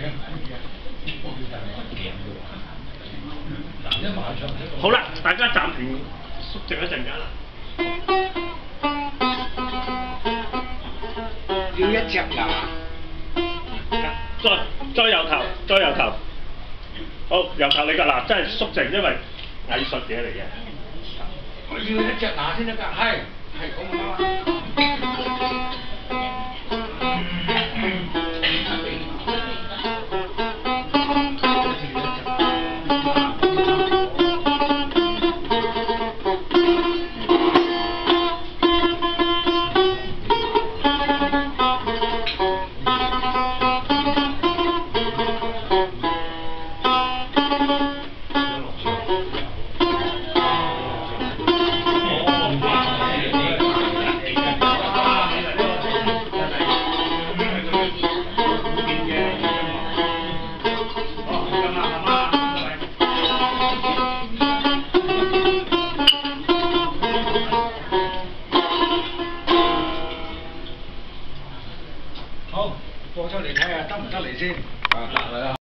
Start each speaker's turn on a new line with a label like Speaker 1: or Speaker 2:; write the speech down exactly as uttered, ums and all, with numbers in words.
Speaker 1: 好啦，大家暫停肅靜一陣間啦。
Speaker 2: 要一隻牙。
Speaker 1: 再再由頭，再由頭。好，由頭你㗎嗱，真係肅靜，因為藝術嘢嚟嘅。
Speaker 2: 我要一隻牙先得㗎，係係咁啊。好，播出嚟睇下得唔得嚟先。啊，嚟啦！